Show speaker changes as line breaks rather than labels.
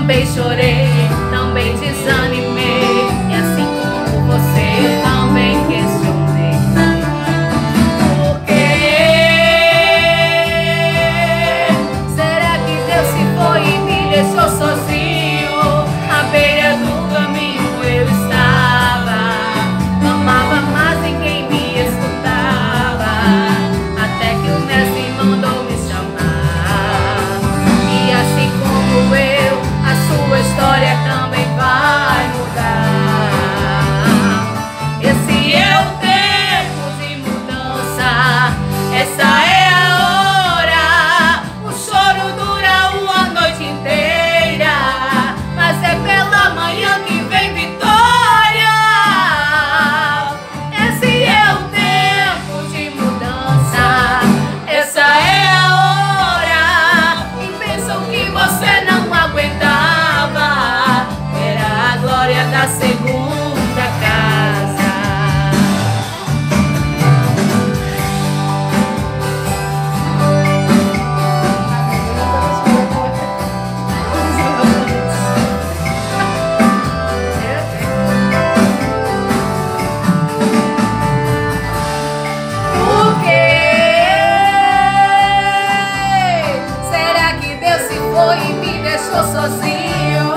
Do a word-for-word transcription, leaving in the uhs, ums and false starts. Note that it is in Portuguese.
também chorei, também desanimei, e assim como você eu também questionei. Por quê? Será que Deus se foi e me deixou sozinho? À beira do caminho eu estava, amava, mas ninguém me escutava, até que o mestre mandou me chamar. E assim como eu, a sua história também vai mudar. Esse é o tempo de mudança, essa é a hora. O choro dura uma noite inteira, mas é pela manhã que vem vitória. Esse é o tempo de mudança, essa é a hora. E pensam que você não aguentava, era a glória da segunda casa. Por quê? Será que Deus se foi e me deixou sozinho?